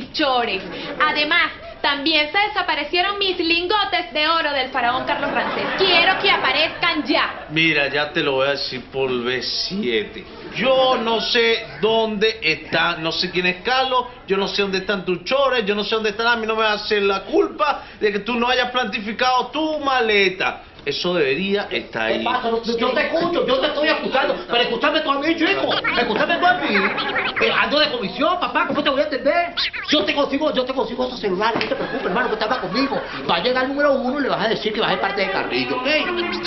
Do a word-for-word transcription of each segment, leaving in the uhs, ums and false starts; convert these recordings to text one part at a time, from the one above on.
mis chores. Además, también se desaparecieron mis lingotes de oro del faraón Carlos Ramsés. Quiero que aparezcan ya. Mira, ya te lo voy a decir por vez siete. Yo no sé dónde están, no sé quién es Carlos, yo no sé dónde están tus chores, yo no sé dónde están, a mí no me va a hacer la culpa de que tú no hayas plantificado tu maleta. Eso debería estar ahí. ¿Qué pasa? Yo te escucho, yo te estoy escuchando, pero escúchame tú a mí, chico. Escúchame tú a mí. Eh, ando de comisión, papá, ¿cómo te voy a entender? Yo te consigo, yo te consigo esos celulares, no te preocupes, hermano, que te habla conmigo. Va a llegar el número uno y le vas a decir que vas a ser parte de Carrillo, ¿ok?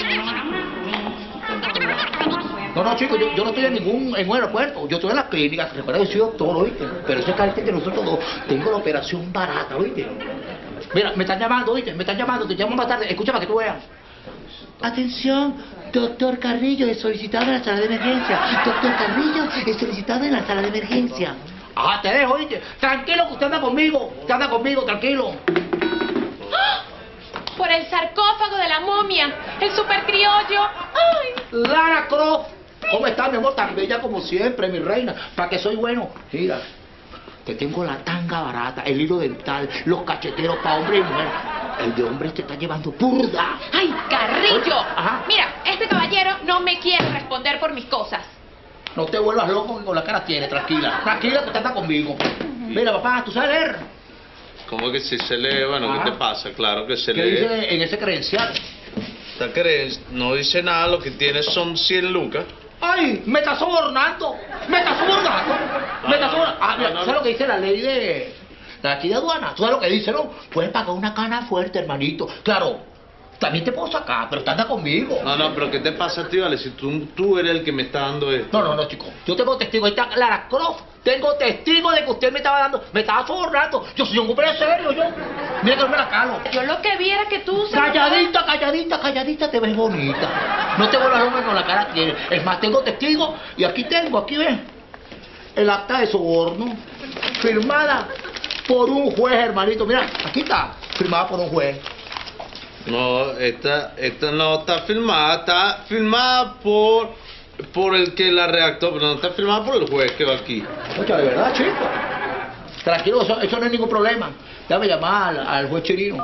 No, no, chicos, yo, yo no estoy en ningún en un aeropuerto, yo estoy en las clínicas, recuerda que soy doctor, ¿oíste? Pero eso es que que nosotros dos tengo la operación barata, ¿oíste? Mira, me están llamando, ¿oíste? Me están llamando, te llamo más tarde, escúchame que tú veas. Atención, doctor Carrillo es solicitado en la sala de emergencia. Doctor Carrillo es solicitado en la sala de emergencia. Ah, te dejo, oíste. Tranquilo, que usted anda conmigo. Usted anda conmigo, tranquilo. ¡Ah! Por el sarcófago de la momia, el supercriollo. ¡Ay! Lara Croft, ¿cómo estás, mi amor? Tan bella como siempre, mi reina. ¿Para qué soy bueno? Mira, te tengo la tanga barata, el hilo dental, los cacheteros para hombre y mujer. El de hombre te está llevando burda. ¡Ay, Carrillo! Ajá. Mira, este caballero no me quiere responder por mis cosas. No te vuelvas loco que con la cara tiene, tranquila. Tranquila, que usted está conmigo. Mira, papá, ¿tú sabes leer? ¿Cómo que si se lee? Bueno, Ajá. ¿qué te pasa? Claro que se ¿Qué lee. dice en ese credencial? ¿Esta creen? No dice nada, lo que tiene son cien lucas. ¡Ay! ¡Me está sobornando! ¡Me está sobornando! ¡Me está sobornando! Ah, mira, no, no, ¿sabes lo que dice la ley de... de aquí de aduana? ¿Tú sabes lo que dice, no? Puedes pagar una cana fuerte, hermanito. Claro, también te puedo sacar, pero te anda conmigo. No, no, pero ¿qué te pasa, tío? Vale, si tú, tú eres el que me está dando esto. No, no, no, chico. Yo tengo testigo. Ahí está Lara Croft. Tengo testigo de que usted me estaba dando... Me estaba sobornando. Yo soy un hombre serio, yo. Mira que no me la calo. Yo lo que vi era que tú... Calladita, calladita, calladita, te ves bonita. No te vuelvas loca con la cara que tienes. Es más, tengo testigo y aquí tengo, aquí ves, el acta de soborno firmada por un juez, hermanito. Mira, aquí está, firmada por un juez. No, esta, esta no está firmada, está firmada por, por el que la redactó, pero no está firmada por el juez que va aquí. Oye, de verdad, chico. Tranquilo, eso, eso no es ningún problema. Déjame llamar al, al juez Chirino.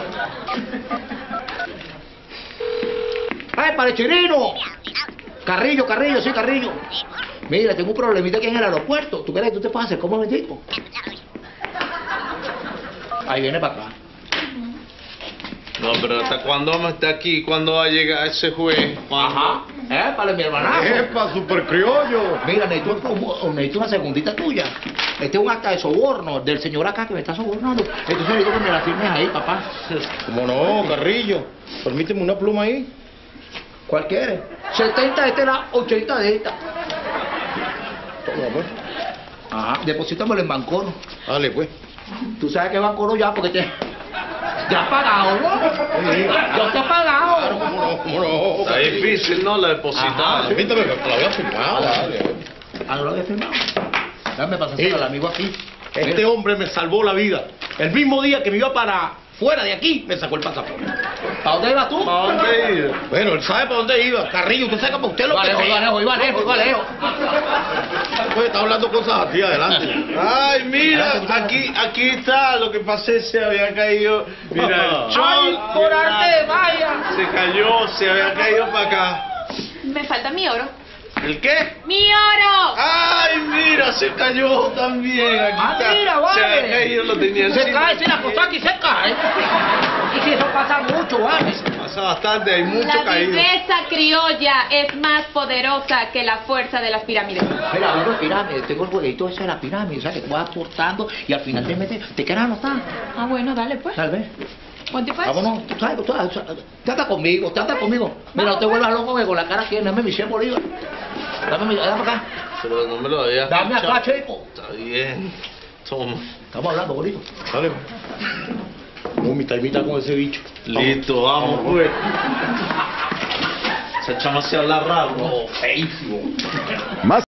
¡Ay, para el Chirino! Carrillo, Carrillo, sí, Carrillo. Mira, tengo un problemita aquí en el aeropuerto. ¿Tú crees que tú te puedes hacer como me digo? Ahí viene para acá. No, pero ¿hasta cuándo vamos a estar aquí? ¿Cuándo va a llegar ese juez? ¿Cuándo? Ajá. Eh, para mi hermanazo. ¡Epa, super criollo! Mira, necesito, un- necesito una segundita tuya. Este es un acta de soborno del señor acá que me está sobornando. Entonces necesito que me la firmes ahí, papá. ¿Cómo no, Carrillo? Permíteme una pluma ahí. ¿Cuál quieres? setenta de este lado, ochenta de esta. Toma, pues. Ajá, deposítamelo en Bancono. Dale, pues. Tú sabes que Bancono ya, porque te... Ya has pagado, ¿no? Ya te has pagado. Claro, cómo no, cómo no. Está difícil, ¿no? La depositada. Ajá, Permítame, que la voy a firmar, dale. Ah, ¿no lo había firmado? Dame pasar Sí. al amigo aquí. Este Mira. hombre me salvó la vida. El mismo día que me iba para fuera de aquí, me sacó el pasaporte. ¿Para dónde ibas tú? ¿Para dónde ir? Bueno, él sabe para dónde iba. Carrillo, usted sabe para usted lo Iba que lejos, iba lejos, iba lejos, iba lejos. Pues está hablando cosas así, adelante. Ay, mira, aquí, aquí está. Lo que pasa es que se había caído. Mira, el Ay, chol. por arte de magia. Se cayó, se había caído para acá. Me falta mi oro. ¿El qué? ¡Mi oro! Ay, mira, se cayó también. Aquí Ah, está. mira, Se vale. había caído, lo tenía Se encima. cae, si la cosa aquí se cae. Y si eso pasa mucho, ¿vale? Pasa bastante, hay mucho La caído. viveza criolla es más poderosa que la fuerza de las pirámides. Mira, hablando de pirámides, tengo el jueguito ese de la pirámide, o sea, que tú vas aportando y al final te metes, te quedas anotado. Ah, bueno, dale pues. Tal vez. Ponte pues. Vámonos, tú sabes, tú sabes, tú sabes, te anda conmigo, te anda conmigo. Mira, no te vuelvas loco que con la cara que dame mi cien bolívares. Dame mi, dame acá. Pero no me lo había Dame acá, escuchado. chico. Está bien. Toma. Estamos hablando, bonito. Dale, pues. Mitad y mitad con ese bicho. Listo, vamos pues. Esa chama se habla raro. No, feísimo. Más